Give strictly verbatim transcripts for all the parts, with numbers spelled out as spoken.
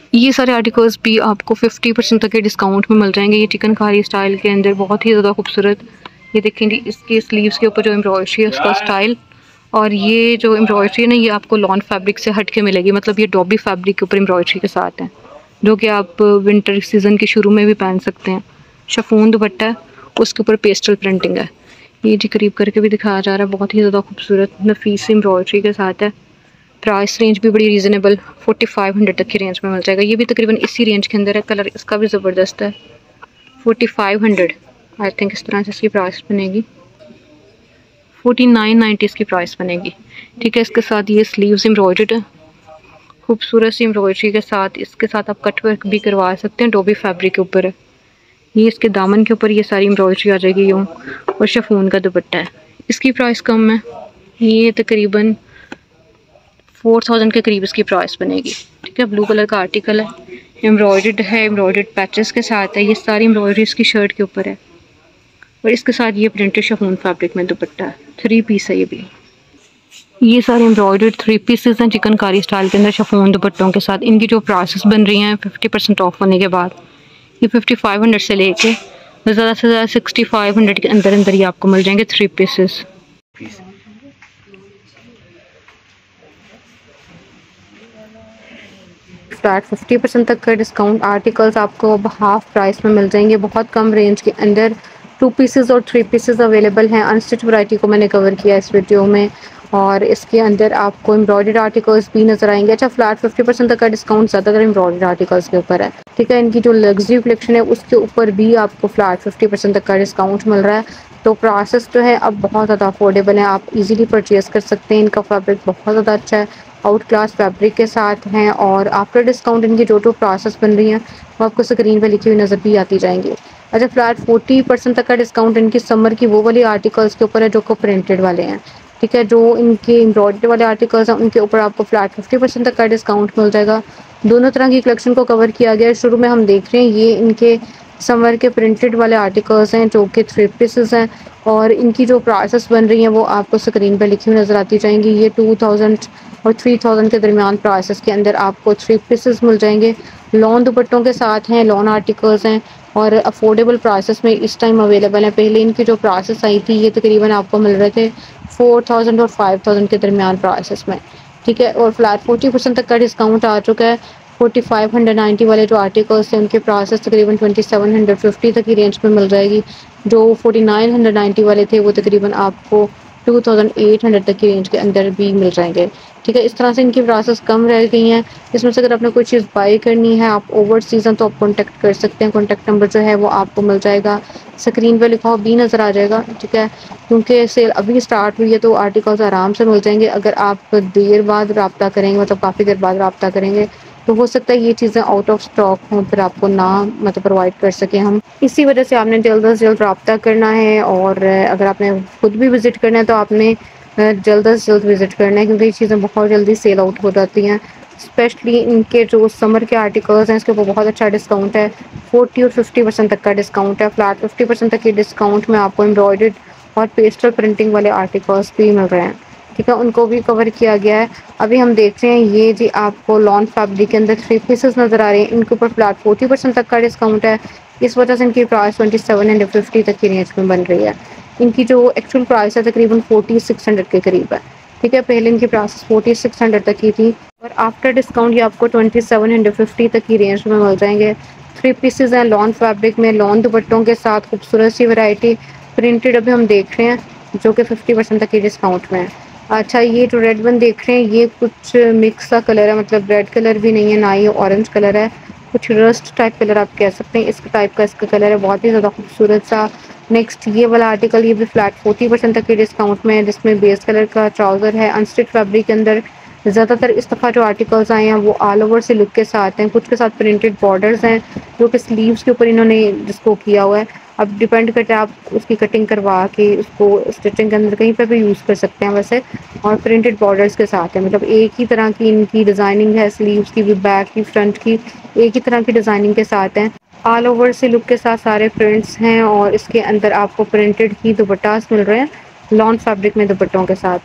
ये सारे आर्टिकल्स भी आपको फिफ्टी परसेंट तक के डिस्काउंट में मिल जाएंगे। ये चिकनकारी स्टाइल के अंदर बहुत ही ज़्यादा खूबसूरत, ये देखेंगे इसके स्लीव्स के ऊपर जो एम्ब्रॉयडरी है उसका स्टाइल, और ये जो एम्ब्रॉयडरी है ना ये आपको लॉन फैब्रिक से हट के मिलेगी, मतलब ये डॉबी फैब्रिक के ऊपर एम्ब्रॉयडरी के साथ है, जो कि आप विंटर सीज़न के शुरू में भी पहन सकते हैं। शिफॉन दुपट्टा है, उसके ऊपर पेस्टल प्रिंटिंग है। ये जी करीब करके भी दिखाया जा रहा है, बहुत ही ज़्यादा खूबसूरत नफीस एम्ब्रॉयडरी के साथ है। प्राइस रेंज भी बड़ी रीज़नेबल फोर्टी फाइव हंड्रेड तक की रेंज में मिल जाएगा। ये भी तकरीबन इसी रेंज के अंदर है, कलर इसका भी ज़बरदस्त है। Forty five hundred I think इस तरह से इसकी प्राइस बनेगी। फोर्टी नाइन नाइन्टी इसकी प्राइस बनेगी। ठीक है, इसके साथ ये स्लीव्स एम्ब्रॉयडर्ड है, खूबसूरत सी एम्ब्रॉयडरी के साथ। इसके साथ आप कट वर्क भी करवा सकते हैं, डोबी फैब्रिक के ऊपर है। ये इसके दामन के ऊपर ये सारी एम्ब्रॉयडरी आ जाएगी यूँ, और शिफॉन का दुपट्टा है। इसकी प्राइस कम है, ये तकरीबन फोर थाउजेंड के करीब इसकी प्राइस बनेगी। ठीक है, ब्लू कलर का आर्टिकल है, एम्ब्रॉयडर्ड है, एम्ब्रॉयडर्ड पैचेस के साथ है। ये सारी एम्ब्रॉयडरी इसकी शर्ट के ऊपर है, और इसके साथ ये प्रिंटेड शिफॉन फैब्रिक में दुपट्टा है। थ्री पीस है ये भी। ये सारे एम्ब्रॉयडर्ड थ्री पीसेस हैं चिकनकारी स्टाइल के अंदर शिफॉन दुपट्टों के साथ। इनकी जो प्राइसेस बन रही हैं फिफ्टी परसेंट ऑफ होने के बाद, ये फिफ्टी फाइव हंड्रेड से लेके ज़्यादा से ज़्यादा सिक्सटी फाइव हंड्रेड के अंदर अंदर ही आपको मिल जाएंगे three pieces. Flat fifty percent तक का डिस्काउंट आर्टिकल्स आपको अब हाफ प्राइस में मिल जाएंगे, बहुत कम रेंज के अंदर। टू पीसेस और थ्री पीसेस अवेलेबल हैं। अनस्टिच वैरायटी को मैंने कवर किया इस वीडियो में, और इसके अंदर आपको एम्ब्रॉयडर्ड आर्टिकल्स भी नजर आएंगे। अच्छा, फ्लैट फिफ्टी परसेंट तक का डिस्काउंट ज़्यादातर एम्ब्रॉयडर्ड आर्टिकल्स के ऊपर है। ठीक है, इनकी जो लग्जरी कलेक्शन है उसके ऊपर भी आपको फ्लैट फिफ्टी परसेंट तक का डिस्काउंट मिल रहा है। तो प्राइसेस जो है अब बहुत ज़्यादा अफोर्डेबल है, आप इजीली परचेज़ कर सकते हैं। इनका फैब्रिक बहुत ज़्यादा अच्छा है, आउट क्लास फैब्रिक के साथ हैं, और आफ्टर डिस्काउंट इनकी जो जो प्राइसेस बन रही हैं वो आपको स्क्रीन पर लिखी हुई नज़र भी आती जाएंगी। अच्छा, फ्लैट फोर्टी परसेंट तक का डिस्काउंट इनकी समर की वो वाली आर्टिकल्स के ऊपर है जो को प्रिंटेड वाले हैं। ठीक है, जो इनके एम्ब्रॉयडरी वाले आर्टिकल्स हैं उनके ऊपर आपको फ्लैट फिफ्टी परसेंट तक का डिस्काउंट मिल जाएगा। दोनों तरह की कलेक्शन को कवर किया गया है। शुरू में हम देख रहे हैं ये इनके समर के प्रिंटेड वाले आर्टिकल्स हैं जो कि थ्री पीसेस हैं, और इनकी जो प्राइसेस बन रही हैं वो आपको स्क्रीन पर लिखी हुई नज़र आती जाएंगी। ये टू थाउजेंड और थ्री थाउजेंड के दरमियान प्राइसेस के अंदर आपको थ्री पीसेस मिल जाएंगे। लॉन दुपट्टों के साथ हैं, लॉन आर्टिकल्स हैं, और अफोर्डेबल प्राइसेस में इस टाइम अवेलेबल है। पहले इनकी जो प्राइसेस आई थी ये तकरीबन आपको मिल रहे थे फोर थाउजेंड और फाइव थाउजेंड के दरमियान प्राइसेस में। ठीक है, और फ्लैट फोर्टी परसेंट तक का डिस्काउंट आ चुका है। फोर्टी फाइव हंड्रेड नाइन्टी वाले जो आर्टिकल्स हैं उनके प्राइसेस तकरीबन ट्वेंटी सेवन हंड्रेड फिफ्टी तक की रेंज में मिल जाएगी। जो फोर्टी नाइन हंड्रेड नाइन्टी वाले थे वो तकरीबन आपको टू थाउजेंड एट हंड्रेड तक की रेंज के अंदर भी मिल जाएंगे। ठीक है, इस तरह से इनकी प्राइसेस कम रह गई हैं। इसमें से अगर आपने कोई चीज़ बाई करनी है आप ओवर सीजन तो आप कॉन्टैक्ट कर सकते हैं। कॉन्टैक्ट नंबर जो है वो आपको मिल जाएगा, स्क्रीन पे लिखा हुआ भी नज़र आ जाएगा। ठीक है, क्योंकि सेल अभी स्टार्ट हुई है तो आर्टिकल्स आराम से मिल जाएंगे। अगर आप देर बाद रब्ता करेंगे, मतलब काफ़ी देर बाद रब्ता करेंगे, तो हो सकता है ये चीज़ें आउट ऑफ स्टॉक हों, फिर आपको ना मतलब प्रोवाइड कर सकें हम। इसी वजह से आपने जल्द अज जल्द रब्ता करना है, और अगर आपने खुद भी विज़िट करना है तो आपने जल्द अज जल्द विज़िट करना है, क्योंकि ये चीज़ें बहुत जल्दी सेल आउट हो जाती हैं। स्पेशली इनके जो समर के आर्टिकल्स हैं इसके ऊपर बहुत अच्छा डिस्काउंट है। फोर्टी और फिफ्टी परसेंट तक का डिस्काउंट है। फ्लैट फिफ्टी परसेंट तक के डिस्काउंट में आपको एम्ब्रॉयडर्ड और पेस्टल प्रिंटिंग वाले आर्टिकल्स भी मिल रहे हैं। ठीक है, उनको भी कवर किया गया है। अभी हम देख रहे हैं ये जी आपको लॉन फैब्रिक के अंदर थ्री पीसेस नज़र आ रहे हैं, इनके ऊपर फ्लैट फोर्टी परसेंट तक का डिस्काउंट है। इस वजह से इनकी price twenty seven hundred fifty तक की रेंज में बन रही है। इनकी जो एक्चुअल प्राइस है तकरीबन फोर्टी सिक्स हंड्रेड के करीब है। ठीक है, पहले इनकी प्राइस फोर्टी सिक्स हंड्रेड तक की थी, और आफ्टर डिस्काउंट ये आपको ट्वेंटी सेवन हंड्रेड फिफ्टी तक की रेंज में मिल जाएंगे। थ्री पीसेस हैं लॉन फैब्रिक में, लॉन दुपट्टों के साथ खूबसूरत सी वैरायटी प्रिंटेड अभी हम देख रहे हैं जो कि फिफ्टी परसेंट तक की डिस्काउंट में है। अच्छा, ये जो रेड वन देख रहे हैं ये कुछ मिक्स सा कलर है, मतलब रेड कलर भी नहीं है ना, ये ऑरेंज कलर है, कुछ रस्ट टाइप कलर आप कह सकते हैं। इस टाइप का इसका कलर है, बहुत ही ज़्यादा खूबसूरत सा। नेक्स्ट ये वाला आर्टिकल ये भी फ्लैट फोर्टी परसेंट तक के डिस्काउंट में है, जिसमें बेस कलर का ट्राउज़र है अनस्टिच फैब्रिक के अंदर। ज़्यादातर इस दफ़ा जो आर्टिकल्स आए हैं वो ऑल ओवर से लुक के साथ हैं, कुछ के साथ प्रिंटेड बॉर्डर्स हैं जो कि स्लीव्स के ऊपर इन्होंने जिसको किया हुआ है। अब डिपेंड करता है आप उसकी कटिंग करवा के उसको स्टिचिंग के अंदर कहीं पर भी यूज़ कर सकते हैं वैसे। और प्रिंटेड बॉर्डर्स के साथ है, मतलब एक ही तरह की इनकी डिज़ाइनिंग है, स्लीव्स की भी, बैक की, फ्रंट की, एक ही तरह की डिज़ाइनिंग के साथ हैं। ऑल ओवर से लुक के साथ सारे प्रिंट्स हैं, और इसके अंदर आपको प्रिंटेड ही दुपट्टास मिल रहे हैं, लॉन फैब्रिक में दुपट्टों के साथ हैं।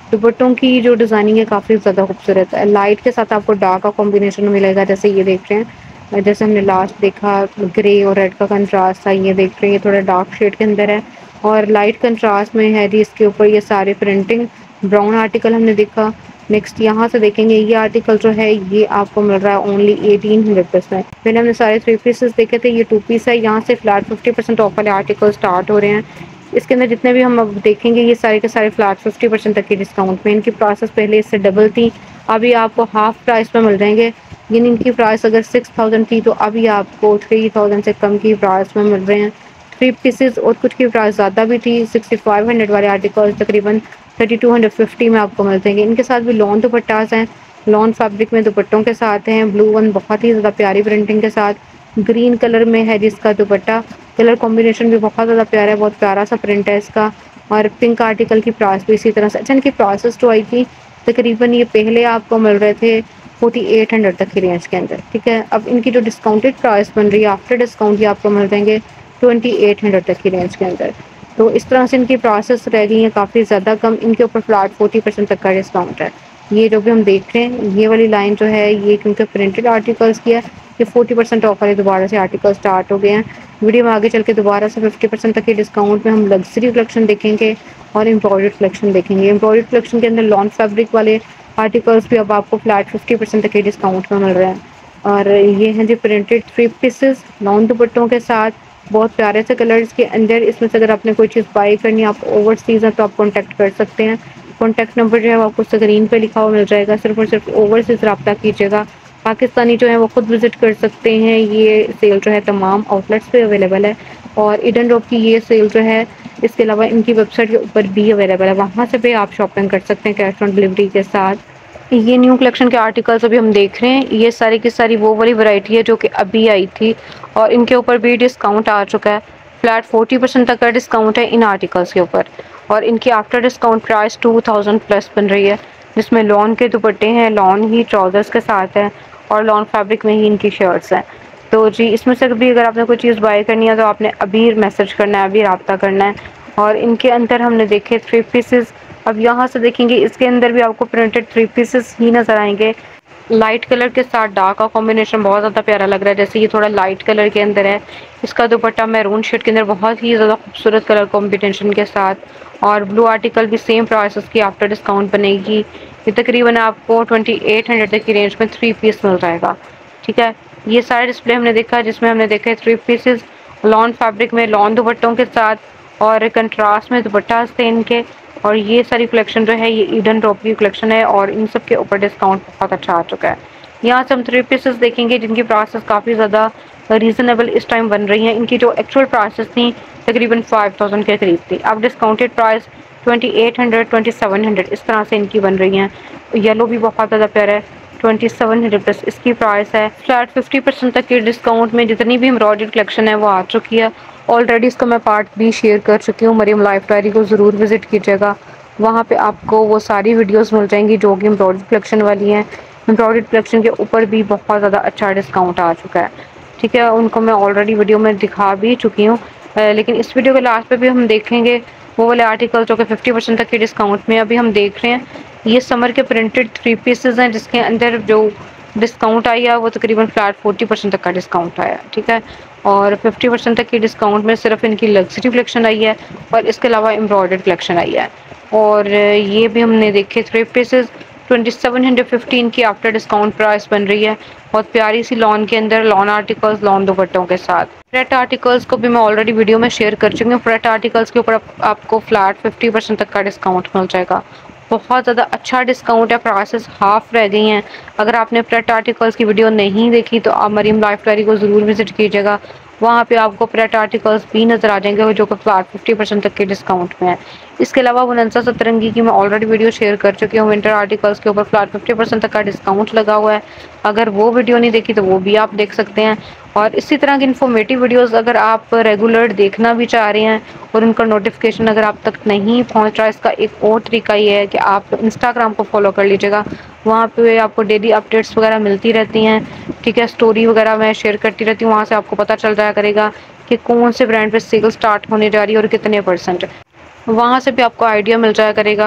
दुपट्टों की जो डिज़ाइनिंग है काफ़ी ज़्यादा खूबसूरत है। लाइट के साथ आपको डार्क का कॉम्बिनेशन मिलेगा, जैसे ये देख रहे हैं। जैसे हमने लास्ट देखा ग्रे और रेड का कंट्रास्ट था, ये देख रहे हैं ये थोड़ा डार्क शेड के अंदर है और लाइट कंट्रास्ट में है जी इसके ऊपर ये सारे प्रिंटिंग। ब्राउन आर्टिकल हमने देखा। नेक्स्ट यहाँ से देखेंगे ये आर्टिकल जो है ये आपको मिल रहा है ओनली एटीन हंड्रेड में। पहले हमने सारे थ्री पीसेस देखे थे, ये टू पीस है। यहाँ से फ्लैट फिफ्टी परसेंट ऑफ वाले आर्टिकल स्टार्ट हो रहे हैं। इसके अंदर जितने भी हम अब देखेंगे ये सारे के सारे फ्लैट फिफ्टी परसेंट तक की डिस्काउंट में। इनकी प्राइसेस पहले इससे डबल थी, अभी आपको हाफ प्राइस में मिल जाएंगे। यानी इनकी प्राइस अगर सिक्स थाउजेंड थी तो अभी आपको थ्री थाउजेंड से कम की प्राइस में मिल रहे हैं थ्री पीसेस। और कुछ की प्राइस ज़्यादा भी थी, सिक्सटी फाइव हंड्रेड वाले आर्टिकल तकरीबन थर्टी टू हंड्रेड फिफ्टी में आपको मिल जाएंगे। इनके साथ भी लॉन दुपट्टास हैं, लॉन फैब्रिक में दुपट्टों के साथ हैं। ब्लू वन बहुत ही ज़्यादा प्यारी प्रिंटिंग के साथ, ग्रीन कलर में है जिसका दुपट्टा। कलर कॉम्बिनेशन भी बहुत ज़्यादा प्यारा है, बहुत प्यारा सा प्रिंट है इसका। और पिंक आर्टिकल की प्राइस भी इसी तरह से। अच्छा, इनकी प्राइसेस जो आई थी तकरीबन ये पहले आपको मिल रहे थे फोर्टी एट हंड्रेड तक की रेंज के अंदर, ठीक है। अब इनकी जो डिस्काउंटेड प्राइस बन रही है आफ्टर डिस्काउंट ये आपको मिल जाएंगे ट्वेंटी एट हंड्रेड तक की रेंज के अंदर। तो इस तरह से इनकी प्राइसेस रह गई हैं काफ़ी ज़्यादा कम। इनके ऊपर फ्लैट फोर्टी परसेंट तक का डिस्काउंट है। ये जो भी हम देख रहे हैं ये वाली लाइन जो है ये क्योंकि प्रिंटेड आर्टिकल्स की है, ये फोर्टी परसेंट ऑफ वाले दोबारा से आर्टिकल स्टार्ट हो गए हैं। वीडियो में आगे चल के दोबारा से फिफ्टी परसेंट तक के डिस्काउंट में हम लग्जरी कलेक्शन देखेंगे और एम्ब्रॉयडर्ड कलेक्शन देखेंगे। एम्ब्रॉयडर्ड कलेक्शन के अंदर लॉन फैब्रिक वाले आर्टिकल्स भी अब आपको फ्लैट फिफ्टी परसेंट तक के डिस्काउंट में मिल रहे हैं। और ये हैं जी प्रिंटेड थ्री पीसेस लॉन दुपट्टों के साथ, बहुत प्यारे से कलर्स के अंदर। इसमें से अगर आपने कोई चीज़ बाई करनी है, आप ओवरसीज़ हैं तो आप कॉन्टैक्ट कर सकते हैं। कॉन्टैक्ट नंबर जो है वो आपको स्क्रीन पे लिखा हुआ मिल जाएगा। सिर्फ और सिर्फ ओवरसीज़ रब्ता कीजिएगा। पाकिस्तानी जो है वो खुद विजिट कर सकते हैं। ये सेल जो है तमाम आउटलेट्स पे अवेलेबल है और ईडन ड्रॉप की ये सेल जो है इसके अलावा इनकी वेबसाइट के ऊपर भी अवेलेबल है, वहाँ से भी आप शॉपिंग कर सकते हैं कैश ऑन डिलीवरी के साथ। ये न्यू कलेक्शन के आर्टिकल्स अभी हम देख रहे हैं, ये सारी की सारी वो वाली वैरायटी है जो कि अभी आई थी और इनके ऊपर भी डिस्काउंट आ चुका है। फ्लैट फोर्टी परसेंट तक का डिस्काउंट है इन आर्टिकल्स के ऊपर और इनकी after discount price two thousand plus बन रही है, जिसमें लॉन के दुपट्टे हैं, लॉन ही ट्राउजर्स के साथ है और लॉन फैब्रिक में ही इनकी शर्ट्स हैं। तो जी इसमें से भी अगर आपने कोई चीज़ बाय करनी है तो आपने अभी मैसेज करना है, अभी रब्ता करना है। और इनके अंदर हमने देखे थ्री पीसेस, अब यहाँ से देखेंगे इसके अंदर भी आपको प्रिंटेड थ्री पीसेस ही नज़र आएंगे। लाइट कलर के साथ डार्क का कॉम्बिनेशन बहुत ज़्यादा प्यारा लग रहा है, जैसे ये थोड़ा लाइट कलर के अंदर है। इसका दुपट्टा मैरून शेड के अंदर बहुत ही ज़्यादा खूबसूरत कलर कॉम्बिनेशन के साथ और ब्लू आर्टिकल भी सेम प्राइस की आफ्टर डिस्काउंट बनेगी। ये तकरीबन आपको ट्वेंटी एट हंड्रेड तक की रेंज में थ्री पीस मिल जाएगा, ठीक है। ये सारे डिस्प्ले हमने देखा जिसमें हमने देखे थ्री पीसेस लॉन फैब्रिक में लॉन दुपट्टों के साथ और कंट्रास्ट में दुपट्टा थे इनके। और ये सारी कलेक्शन जो है ये ईडन ड्रॉप की कलेक्शन है और इन सब के ऊपर डिस्काउंट बहुत अच्छा आ चुका है। यहाँ से हम थ्री पीसेस देखेंगे जिनकी प्राइसेस काफ़ी ज़्यादा रीज़नेबल इस टाइम बन रही हैं। इनकी जो एक्चुअल प्राइसेस थी तकरीबन फाइव थाउजेंड के करीब थी, अब discounted price twenty eight hundred twenty seven hundred इस तरह से इनकी बन रही हैं। येलो भी बहुत ज़्यादा प्यारा है, ट्वेंटी सेवन हंड्रेड प्लस इसकी प्राइस है। फ्लैट फिफ्टी परसेंट तक के डिस्काउंट में जितनी भी एम्ब्रॉयडर्ड कलेक्शन है वो आ चुकी है। ऑलरेडी इसका मैं पार्ट भी शेयर कर चुकी हूँ, मरियम लाइफ डायरी को ज़रूर विजिट कीजिएगा, वहाँ पे आपको वो सारी वीडियोस मिल जाएंगी जो कि एम्ब्रॉयडर्ड कलेक्शन वाली हैं। एम्ब्रॉयडर्ड कलेक्शन के ऊपर भी बहुत ज़्यादा अच्छा डिस्काउंट आ चुका है, ठीक है। उनको मैं ऑलरेडी वीडियो में दिखा भी चुकी हूँ, लेकिन इस वीडियो के लास्ट पे भी हम देखेंगे वो वाले आर्टिकल जो कि फिफ्टी परसेंट तक के डिस्काउंट में अभी हम देख रहे हैं। ये समर के प्रिंटेड थ्री पीसेस हैं जिसके अंदर जो डिस्काउंट आई है वो तकरीबन फ्लैट फोर्टी परसेंट तक का डिस्काउंट आया, ठीक है। और फिफ्टी परसेंट तक की डिस्काउंट में सिर्फ इनकी लग्जरी कलेक्शन आई है और इसके अलावा एम्ब्रॉयडर्ड कलेक्शन आई है। और ये भी हमने देखे three pieces twenty seven hundred fifteen की आफ्टर डिस्काउंट प्राइस बन रही है, बहुत प्यारी सी लॉन के अंदर लॉन आर्टिकल्स लॉन दुपट्टों के साथ। फ्रेट आर्टिकल्स को भी मैं ऑलरेडी वीडियो में शेयर कर चुकी हूँ। फ्रेट आर्टिकल्स के ऊपर आप, आपको फ्लैट फिफ्टी परसेंट तक का डिस्काउंट मिल जाएगा, बहुत ज़्यादा अच्छा डिस्काउंट है, प्राइसेस हाफ रह गई हैं। अगर आपने फ्रेट आर्टिकल्स की वीडियो नहीं देखी तो आप मरीम लाइफ डायरी को ज़रूर विजिट कीजिएगा, वहाँ पे आपको फ्रेट आर्टिकल्स भी नज़र आ जाएंगे जो कि फ्लैट फिफ्टी परसेंट तक के डिस्काउंट में है। इसके अलावा वनंसा सतरंगी की मैं ऑलरेडी वीडियो शेयर कर चुकी हूँ, विंटर आर्टिकल्स के ऊपर फ्लैट फिफ्टी परसेंट तक का डिस्काउंट लगा हुआ है। अगर वो वीडियो नहीं देखी तो वो भी आप देख सकते हैं। और इसी तरह की इन्फॉर्मेटिव वीडियोस अगर आप रेगुलर देखना भी चाह रहे हैं और उनका नोटिफिकेशन अगर आप तक नहीं पहुंच रहा, इसका एक और तरीका ये है कि आप इंस्टाग्राम को फॉलो कर लीजिएगा, वहाँ पे आपको डेली अपडेट्स वगैरह मिलती रहती हैं, ठीक है। स्टोरी वगैरह मैं शेयर करती रहती हूँ, वहाँ से आपको पता चल जाया करेगा कि कौन से ब्रांड पे सेल स्टार्ट होने जा रही है और कितने परसेंट, वहाँ से भी आपको आइडिया मिल जाया करेगा।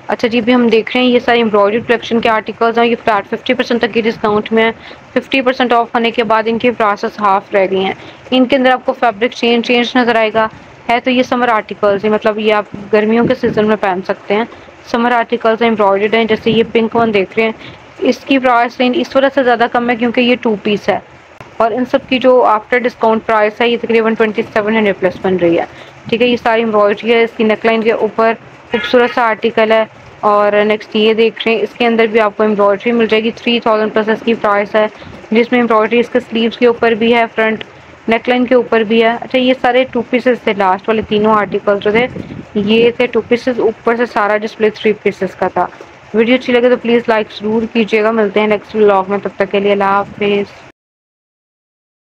अच्छा जी, भी हम देख रहे हैं ये सारे एम्ब्रॉयडरी कलेक्शन के आर्टिकल्स हैं, ये फ्लैट फिफ्टी परसेंट तक की डिस्काउंट में है। फिफ्टी परसेंट ऑफ होने के बाद इनकी प्राइसेस हाफ रह गई हैं। इनके अंदर आपको फैब्रिक चेंज चेंज नज़र आएगा। है तो ये समर आर्टिकल्स हैं, मतलब ये आप गर्मियों के सीज़न में पहन सकते हैं। समर आर्टिकल्स एम्ब्रॉयडर्ड हैं, जैसे ये पिंक वन देख रहे हैं, इसकी प्राइस रेंज इस वजह से ज़्यादा कम है क्योंकि ये टू पीस है, और इन सब की जो आफ्टर डिस्काउंट प्राइस है ये तकरीबन ट्वेंटी सेवन हंड्रेड प्लस बन रही है। ठीक है, ये सारी एम्ब्रॉयडरी है, इसकी नेकलाइन के ऊपर खूबसूरत सा आर्टिकल है। और नेक्स्ट ये देख रहे हैं, इसके अंदर भी आपको एम्ब्रॉयडरी मिल जाएगी, थ्री थाउजेंड प्लस इसकी प्राइस है, जिसमें एम्ब्रॉयडरी इसके स्लीव्स के ऊपर भी है, फ्रंट नेकलाइन के ऊपर भी है। अच्छा, ये सारे टू पीसेस थे, लास्ट वाले तीनों आर्टिकल जो थे ये थे टू पीसेस, ऊपर से सारा डिस्प्ले थ्री पीसेस का था। वीडियो अच्छी लगे तो प्लीज़ लाइक ज़रूर कीजिएगा। मिलते हैं नेक्स्ट व्लॉग में, तब तक के लिए अल्लाह हाफिज़।